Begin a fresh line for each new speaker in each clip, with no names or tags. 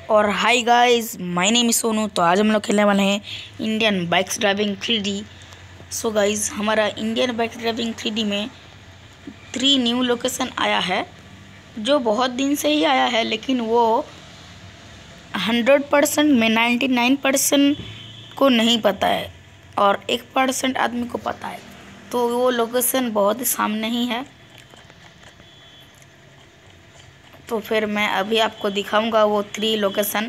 और hi guys, my name is Sonu. तो आज हम लोग खेलने वाले हैं Indian bikes driving 3D। So guys, हमारा इंडियन बाइक्स ड्राइविंग 3D में 3 न्यू लोकेशन आया है, जो बहुत दिन से ही आया है, लेकिन वो 100% में 99% को नहीं पता है और 1% आदमी को पता है। तो वो लोकेशन बहुत ही सामने ही है। तो फिर मैं अभी आपको दिखाऊंगा वो 3 लोकेशन।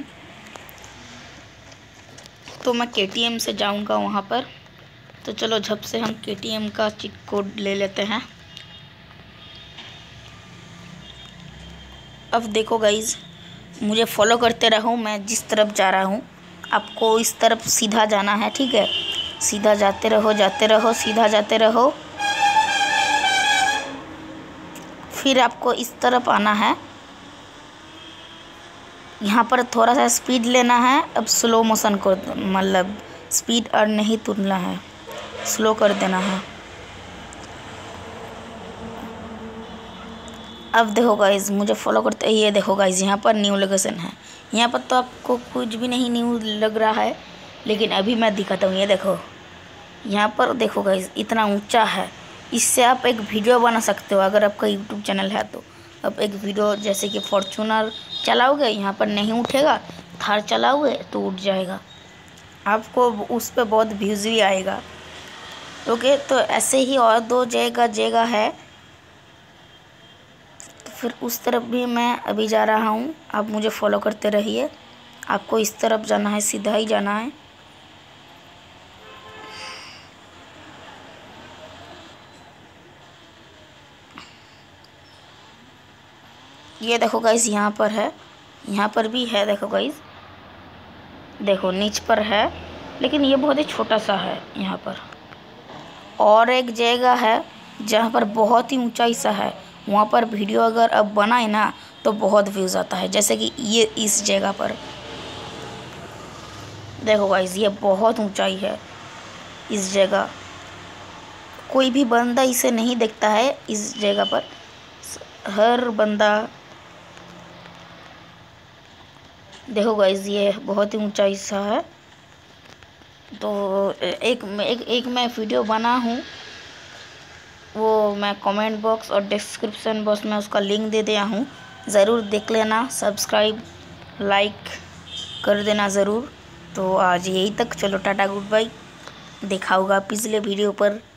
तो मैं KTM से जाऊंगा वहाँ पर। तो चलो झप से हम KTM का चीट कोड ले लेते हैं। अब देखो गाइज, मुझे फॉलो करते रहो। मैं जिस तरफ जा रहा हूँ आपको इस तरफ सीधा जाना है, ठीक है। सीधा जाते रहो, सीधा जाते रहो। फिर आपको इस तरफ आना है। यहाँ पर थोड़ा सा स्पीड लेना है। अब स्लो मोशन को, मतलब स्पीड और नहीं तुलना है, स्लो कर देना है। अब देखो गाइज, मुझे फॉलो करते। ये देखो गाइज, यहाँ पर न्यू लोकेशन है। यहाँ पर तो आपको कुछ भी नहीं न्यू लग रहा है, लेकिन अभी मैं दिखाता हूँ। ये देखो, यहाँ पर देखो गाइज, इतना ऊंचा है। इससे आप एक वीडियो बना सकते हो अगर आपका यूट्यूब चैनल है तो। अब एक वीडियो जैसे कि फॉर्चूनर चलाओगे, यहाँ पर नहीं उठेगा। थार चलाओगे तो उठ जाएगा, आपको उस पर बहुत व्यूज़ भी आएगा। ओके, तो ऐसे ही और 2 जगह है। तो फिर उस तरफ भी मैं अभी जा रहा हूँ। आप मुझे फॉलो करते रहिए। आपको इस तरफ जाना है, सीधा ही जाना है। ये देखो गाइस, यहाँ पर है, यहाँ पर भी है। देखो गाइस, देखो नीच पर है, लेकिन ये बहुत ही छोटा सा है। यहाँ पर और एक जगह है जहाँ पर बहुत ही ऊंचाई सा है। वहाँ पर वीडियो अगर अब बनाए ना तो बहुत व्यूज़ आता है। जैसे कि ये इस जगह पर देखो गाइस, ये बहुत ऊंचाई है। इस जगह कोई भी बंदा इसे नहीं देखता है। इस जगह पर हर बंदा, देखो गाइस, ये बहुत ही ऊंचाई सा है। तो एक मैं वीडियो बना हूँ, वो मैं कमेंट बॉक्स और डिस्क्रिप्शन बॉक्स में उसका लिंक दे दिया हूँ। ज़रूर देख लेना, सब्सक्राइब लाइक कर देना ज़रूर। तो आज यही तक, चलो टाटा गुड बाय। देखा होगा पिछले वीडियो पर।